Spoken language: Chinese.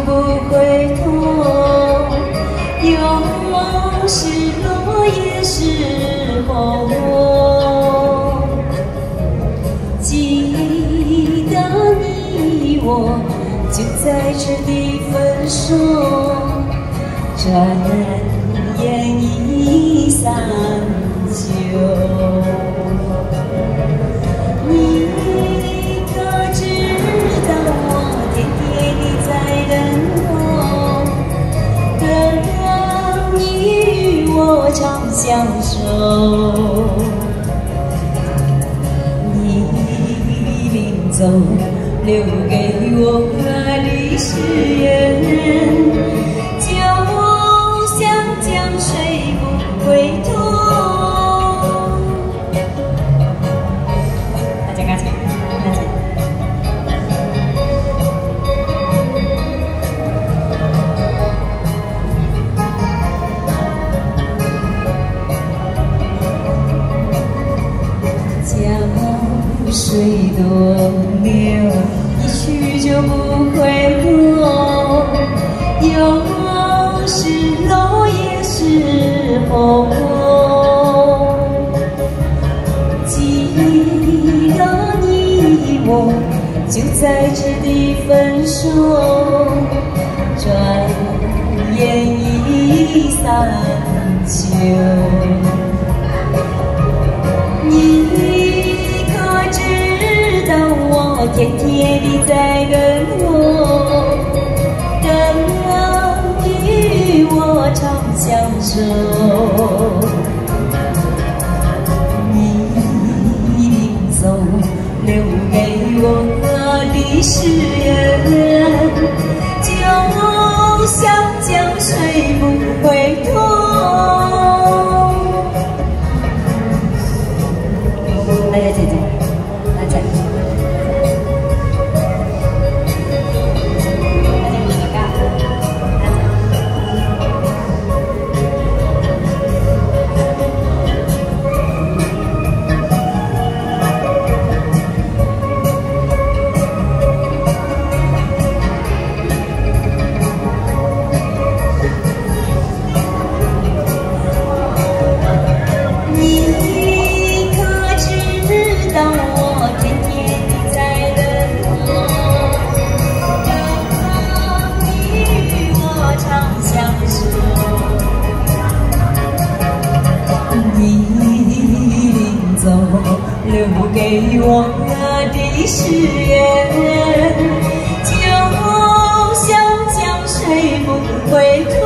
不回头。有时落叶时候，记得你我就在这里分手，转眼已散秋。你可知道我天天地在等我，等你与我长相守。你临走留给我的誓言，就像江水不回头。江水多流，一去就不回头。有时落叶时候，记得你我就在这里分手，转眼已散秋。你可知道我天天地在等我，等你与我长相守。你临走留给我的誓言，就像江水不回头。来来姐姐，来姐。留给我的誓言，就像江水不回头。